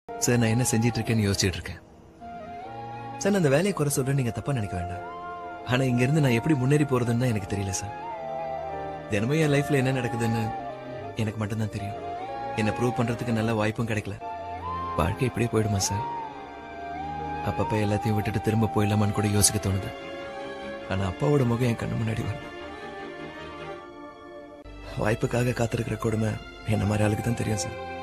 Sir நான் என்ன செஞ்சிட்டு இருக்கேன்னு யோசிச்சுட்டு இருக்கேன் சார். நான் அந்த வேலையை குறை சொல்றேன், நீங்க தப்பா நினைக்க வேண்டாம். ஆனா இங்க இருந்து நான் எப்படி முன்னேறி போறதுன்னு தான் எனக்கு தெரியல சார். தினமும் என் லைஃப்ல என்ன நடக்குதுன்னு எனக்கு மட்டும்தான் தெரியும். என்ன ப்ரூவ் பண்றதுக்கு நல்ல வாய்ப்பும் கிடைக்கல. வாழ்க்கை இப்படியே போயிடுமா சார்? அப்பப்ப எல்லாத்தையும் விட்டுட்டு திரும்ப போயிடலாமான்னு கூட யோசிக்க தோணுது. ஆனா அப்பாவோட முகம் என் கண்ணு முன்னாடி வருது. வாய்ப்புக்காக காத்திருக்கிற கொடுமை என்ன மாதிரி ஆளுக்கு தான் தெரியும் சார்.